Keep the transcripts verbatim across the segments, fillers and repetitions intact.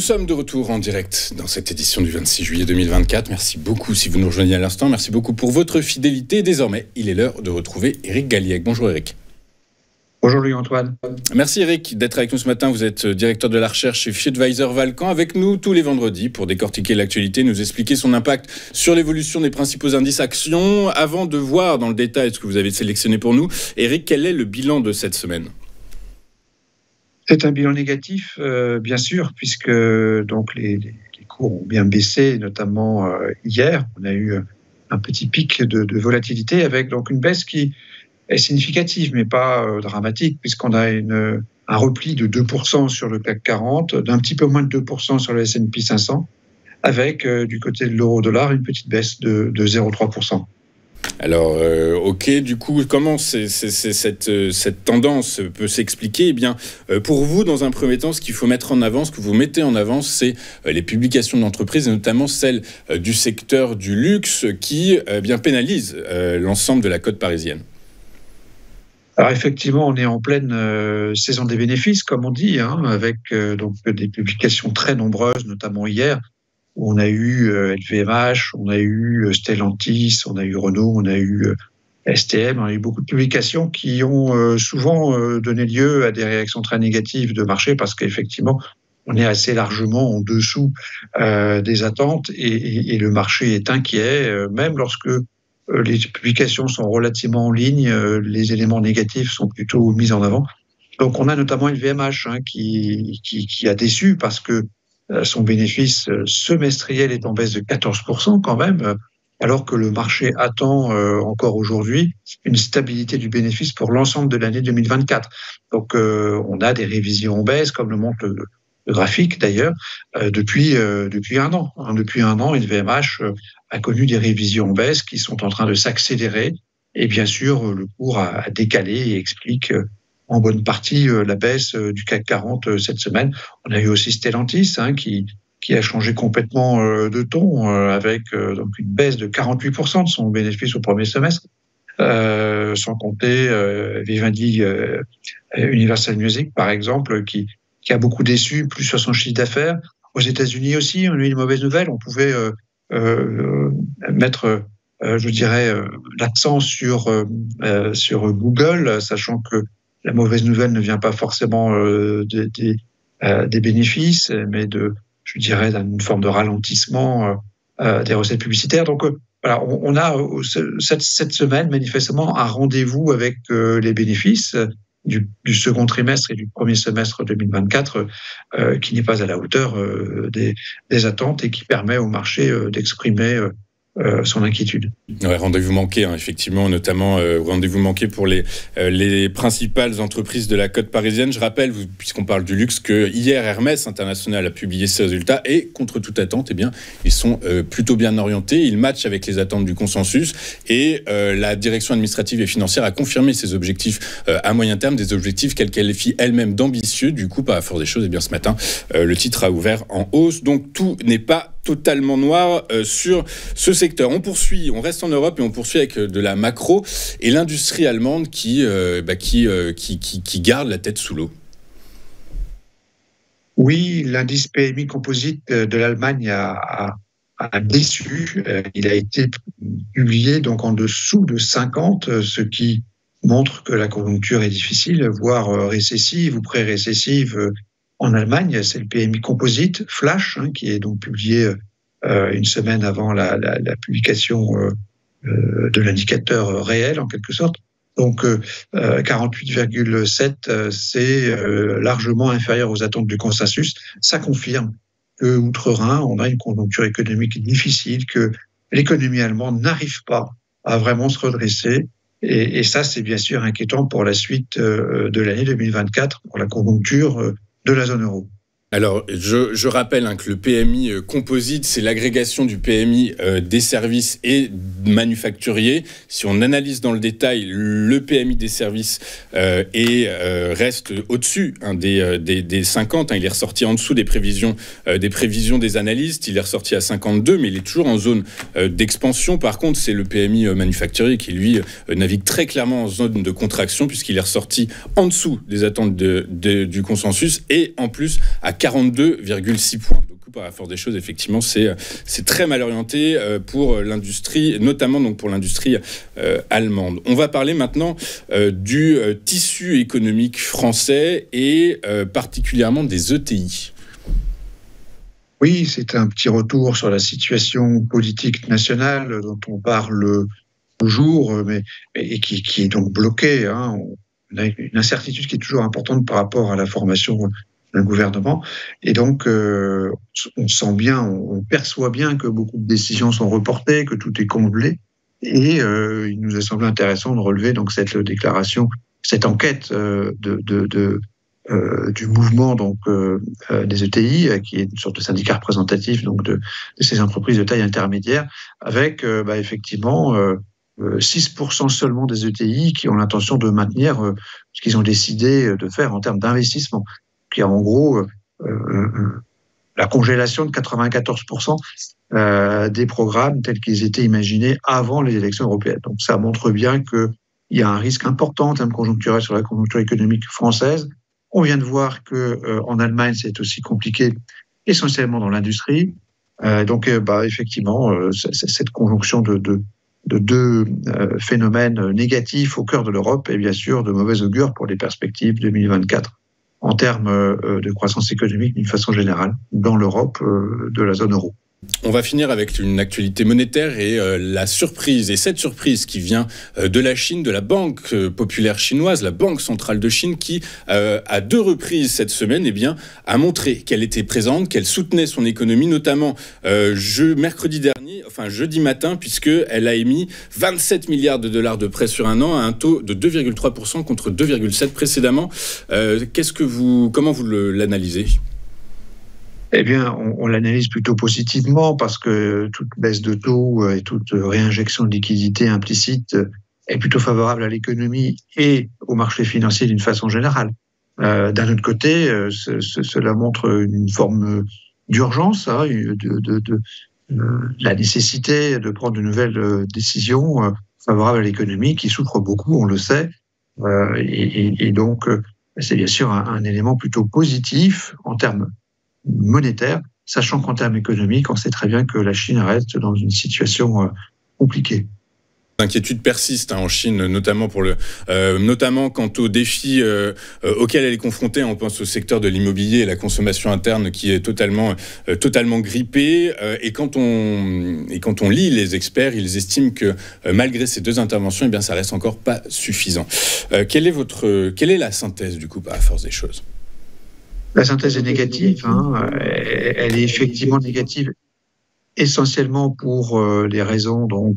sommes de retour en direct dans cette édition du vingt-six juillet deux mille vingt-quatre. Merci beaucoup si vous nous rejoignez à l'instant. Merci beaucoup pour votre fidélité. Désormais, il est l'heure de retrouver Éric Galliègue. Bonjour Éric. Bonjour Louis-Antoine. Merci Éric d'être avec nous ce matin. Vous êtes directeur de la recherche chez FutureAdvisor Valcamp, avec nous tous les vendredis pour décortiquer l'actualité, nous expliquer son impact sur l'évolution des principaux indices actions. Avant de voir dans le détail ce que vous avez sélectionné pour nous, Éric, quel est le bilan de cette semaine ? C'est un bilan négatif, euh, bien sûr, puisque donc les, les, les cours ont bien baissé, notamment euh, hier. On a eu un petit pic de, de volatilité avec donc une baisse qui est significative, mais pas euh, dramatique, puisqu'on a une, un repli de deux pour cent sur le C A C quarante, d'un petit peu moins de deux pour cent sur le S and P cinq cents, avec euh, du côté de l'euro-dollar une petite baisse de, de zéro virgule trois pour cent. Alors, euh, ok, du coup, comment c'est, c'est, c'est cette, euh, cette tendance peut s'expliquer ? Eh bien, euh, pour vous, dans un premier temps, ce qu'il faut mettre en avant, ce que vous mettez en avant, c'est euh, les publications d'entreprises, et notamment celles euh, du secteur du luxe, qui euh, bien pénalisent euh, l'ensemble de la côte parisienne. Alors effectivement, on est en pleine euh, saison des bénéfices, comme on dit, hein, avec euh, donc des publications très nombreuses, notamment hier, où on a eu euh, L V M H, on a eu euh, Stellantis, on a eu Renault, on a eu euh, S T M, on a eu beaucoup de publications qui ont euh, souvent euh, donné lieu à des réactions très négatives de marché, parce qu'effectivement, on est assez largement en dessous euh, des attentes, et, et, et le marché est inquiet, euh, même lorsque les publications sont relativement en ligne, les éléments négatifs sont plutôt mis en avant. Donc on a notamment L V M H hein, qui, qui, qui a déçu parce que son bénéfice semestriel est en baisse de quatorze pour cent quand même, alors que le marché attend euh, encore aujourd'hui une stabilité du bénéfice pour l'ensemble de l'année deux mille vingt-quatre. Donc euh, on a des révisions en baisse, comme le montre le, le graphique d'ailleurs, euh, depuis, euh, depuis un an. Hein, depuis un an, L V M H euh, a connu des révisions en baisse qui sont en train de s'accélérer. Et bien sûr, le cours a, a décalé et explique euh, en bonne partie euh, la baisse euh, du C A C quarante euh, cette semaine. On a eu aussi Stellantis hein, qui, qui a changé complètement euh, de ton euh, avec euh, donc une baisse de quarante-huit pour cent de son bénéfice au premier semestre. Euh, sans compter euh, Vivendi euh, Universal Music, par exemple, qui, qui a beaucoup déçu, plus sur son chiffre d'affaires. Aux États-Unis aussi, on a eu une mauvaise nouvelle. On pouvait euh, euh, mettre, euh, je dirais, euh, l'accent sur, euh, sur Google, sachant que la mauvaise nouvelle ne vient pas forcément euh, des, des, euh, des bénéfices, mais de, je dirais, d'une forme de ralentissement euh, des recettes publicitaires. Donc, euh, voilà, on, on a cette, cette semaine, manifestement, un rendez-vous avec euh, les bénéfices du, du second trimestre et du premier semestre deux mille vingt-quatre, euh, qui n'est pas à la hauteur euh, des, des attentes et qui permet au marché euh, d'exprimer euh, Euh, son inquiétude. Ouais, rendez-vous manqué, hein, effectivement, notamment euh, rendez-vous manqué pour les, euh, les principales entreprises de la côte parisienne. Je rappelle, vous, puisqu'on parle du luxe, que hier Hermès International a publié ses résultats et, contre toute attente, eh bien, ils sont euh, plutôt bien orientés. Ils matchent avec les attentes du consensus et euh, la direction administrative et financière a confirmé ses objectifs euh, à moyen terme, des objectifs qu'elle qualifie elle-même d'ambitieux. Du coup, par la force des choses, eh bien, ce matin, euh, le titre a ouvert en hausse. Donc, tout n'est pas totalement noir euh, sur ce secteur. On poursuit, on reste en Europe et on poursuit avec de la macro et l'industrie allemande qui, euh, bah, qui, euh, qui, qui, qui garde la tête sous l'eau. Oui, l'indice P M I composite de l'Allemagne a, a, a déçu. Il a été publié donc en dessous de cinquante, ce qui montre que la conjoncture est difficile, voire récessive ou pré-récessive en Allemagne. C'est le P M I composite Flash hein, qui est donc publié euh, une semaine avant la, la, la publication euh, euh, de l'indicateur réel en quelque sorte. Donc euh, quarante-huit virgule sept, euh, c'est euh, largement inférieur aux attentes du consensus. Ça confirme que outre-Rhin, on a une conjoncture économique difficile, que l'économie allemande n'arrive pas à vraiment se redresser. Et, et ça, c'est bien sûr inquiétant pour la suite euh, de l'année deux mille vingt-quatre, pour la conjoncture euh, de la zone euro. Alors, je, je rappelle hein, que le P M I euh, composite, c'est l'agrégation du P M I euh, des services et manufacturiers. Si on analyse dans le détail, le P M I des services euh, est, euh, reste au-dessus hein, des, des, des cinquante. Hein, il est ressorti en dessous des prévisions, euh, des prévisions des analystes. Il est ressorti à cinquante-deux, mais il est toujours en zone euh, d'expansion. Par contre, c'est le P M I euh, manufacturier qui, lui, euh, navigue très clairement en zone de contraction, puisqu'il est ressorti en dessous des attentes de, de, du consensus et en plus à quarante-deux virgule six points. Du coup, par la force des choses, effectivement, c'est, c'est très mal orienté pour l'industrie, notamment donc pour l'industrie euh, allemande. On va parler maintenant euh, du euh, tissu économique français et euh, particulièrement des E T I. Oui, c'est un petit retour sur la situation politique nationale dont on parle toujours, mais et qui, qui est donc bloquée. Hein. On a une incertitude qui est toujours importante par rapport à la formation d'un gouvernement. Et donc, euh, on sent bien, on perçoit bien que beaucoup de décisions sont reportées, que tout est congelé. Et euh, il nous a semblé intéressant de relever donc cette déclaration, cette enquête euh, de, de, de Euh, du mouvement donc euh, euh, des E T I, euh, qui est une sorte de syndicat représentatif donc de, de ces entreprises de taille intermédiaire, avec euh, bah, effectivement euh, six pour cent seulement des E T I qui ont l'intention de maintenir euh, ce qu'ils ont décidé de faire en termes d'investissement, qui est en gros euh, euh, la congélation de quatre-vingt-quatorze pour cent euh, des programmes tels qu'ils étaient imaginés avant les élections européennes. Donc ça montre bien qu'il y a un risque important en termes conjoncturels sur la conjoncture économique française. On vient de voir que euh, en Allemagne, c'est aussi compliqué, essentiellement dans l'industrie. Euh, donc, euh, bah, effectivement, euh, c'est, c'est cette conjonction de, de, de deux euh, phénomènes négatifs au cœur de l'Europe et bien sûr de mauvais augure pour les perspectives deux mille vingt-quatre en termes euh, de croissance économique d'une façon générale dans l'Europe euh, de la zone euro. On va finir avec une actualité monétaire et euh, la surprise. Et cette surprise qui vient euh, de la Chine, de la Banque euh, populaire chinoise, la Banque centrale de Chine, qui, euh, à deux reprises cette semaine, eh bien, a montré qu'elle était présente, qu'elle soutenait son économie, notamment euh, je, mercredi dernier, enfin jeudi matin, puisqu'elle a émis vingt-sept milliards de dollars de prêts sur un an à un taux de deux virgule trois pour cent contre deux virgule sept pour cent précédemment. Euh, qu'est-ce que vous, comment vous le, l'analysez ? Eh bien, on, on l'analyse plutôt positivement parce que toute baisse de taux et toute réinjection de liquidités implicite est plutôt favorable à l'économie et au marché financier d'une façon générale. Euh, d'un autre côté, ce, ce, cela montre une forme d'urgence, hein, de, de, de, de la nécessité de prendre de nouvelles décisions euh, favorables à l'économie qui souffre beaucoup, on le sait. Euh, et, et, et donc, c'est bien sûr un, un élément plutôt positif en termes monétaire, sachant qu'en termes économiques, on sait très bien que la Chine reste dans une situation euh, compliquée. L'inquiétude persiste hein, en Chine, notamment pour le, euh, notamment quant aux défis euh, euh, auxquels elle est confrontée. On pense au secteur de l'immobilier et la consommation interne qui est totalement, euh, totalement grippée. Euh, et quand on, et quand on lit les experts, ils estiment que euh, malgré ces deux interventions, eh bien, ça reste encore pas suffisant. Euh, quelle est votre, quelle est la synthèse du coup par la force des choses ? La synthèse est négative, hein. Elle est effectivement négative essentiellement pour euh, les raisons donc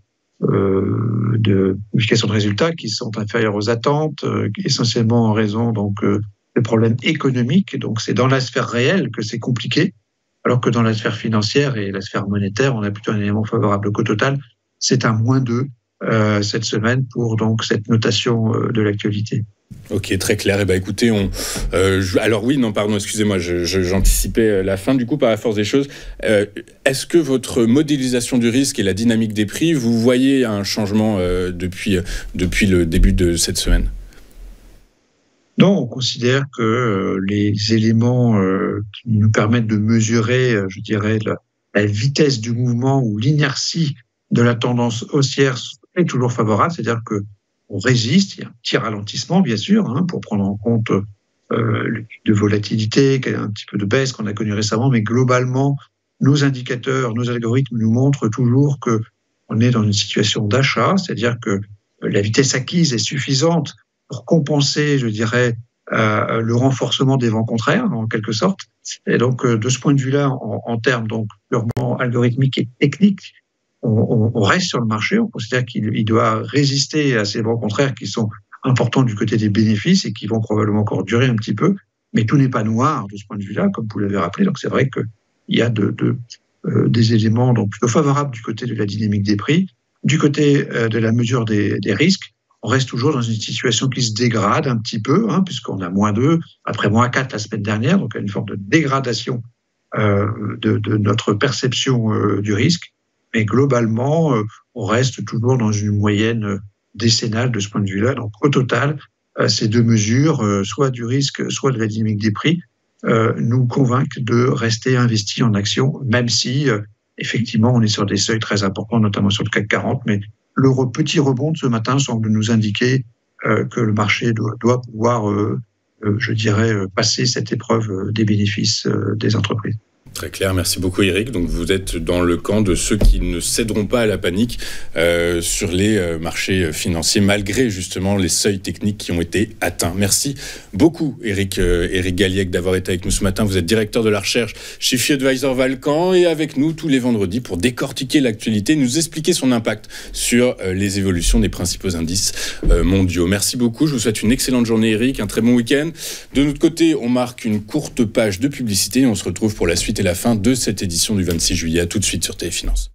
euh, de publication de résultats qui sont inférieures aux attentes, euh, essentiellement en raison donc euh, de problèmes économiques. Donc c'est dans la sphère réelle que c'est compliqué, alors que dans la sphère financière et la sphère monétaire, on a plutôt un élément favorable. Donc au total, c'est un moins deux euh, cette semaine pour donc cette notation euh, de l'actualité. Ok, très clair. Eh ben, écoutez, on, euh, je, alors oui, non, pardon, excusez-moi, je, je, j'anticipais la fin. Du coup, par la force des choses, euh, est-ce que votre modélisation du risque et la dynamique des prix, vous voyez un changement euh, depuis, depuis le début de cette semaine ? Non, on considère que euh, les éléments euh, qui nous permettent de mesurer, euh, je dirais, la, la vitesse du mouvement ou l'inertie de la tendance haussière est toujours favorable, c'est-à-dire que on résiste, il y a un petit ralentissement, bien sûr, hein, pour prendre en compte euh, le pic de volatilité, un petit peu de baisse qu'on a connu récemment, mais globalement, nos indicateurs, nos algorithmes nous montrent toujours qu'on est dans une situation d'achat, c'est-à-dire que la vitesse acquise est suffisante pour compenser, je dirais, euh, le renforcement des vents contraires, en quelque sorte. Et donc, euh, de ce point de vue-là, en, en termes donc purement algorithmiques et techniques, On, on reste sur le marché, on considère qu'il il doit résister à ces vents contraires qui sont importants du côté des bénéfices et qui vont probablement encore durer un petit peu, mais tout n'est pas noir de ce point de vue-là, comme vous l'avez rappelé, donc c'est vrai qu'il y a de, de, euh, des éléments donc plutôt favorables du côté de la dynamique des prix. Du côté euh, de la mesure des, des risques, on reste toujours dans une situation qui se dégrade un petit peu, hein, puisqu'on a moins deux, après moins quatre la semaine dernière, donc il y a une forme de dégradation euh, de, de notre perception euh, du risque. Mais globalement, euh, on reste toujours dans une moyenne décennale de ce point de vue-là. Donc, au total, euh, ces deux mesures, euh, soit du risque, soit de la dynamique des prix, euh, nous convainquent de rester investis en actions, même si, euh, effectivement, on est sur des seuils très importants, notamment sur le C A C quarante, mais le re- petit rebond de ce matin semble nous indiquer euh, que le marché doit, doit pouvoir, euh, euh, je dirais, euh, passer cette épreuve euh, des bénéfices euh, des entreprises. Très clair, merci beaucoup Eric. Donc vous êtes dans le camp de ceux qui ne céderont pas à la panique euh, sur les euh, marchés financiers, malgré justement les seuils techniques qui ont été atteints. Merci beaucoup Eric, euh, Eric Galliec d'avoir été avec nous ce matin. Vous êtes directeur de la recherche chez F I Advisor Valcan et avec nous tous les vendredis pour décortiquer l'actualité, nous expliquer son impact sur euh, les évolutions des principaux indices euh, mondiaux. Merci beaucoup, je vous souhaite une excellente journée Eric, un très bon week-end. De notre côté, on marque une courte page de publicité et on se retrouve pour la suite et la fin de cette édition du vingt-six juillet. À tout de suite sur Téléfinance.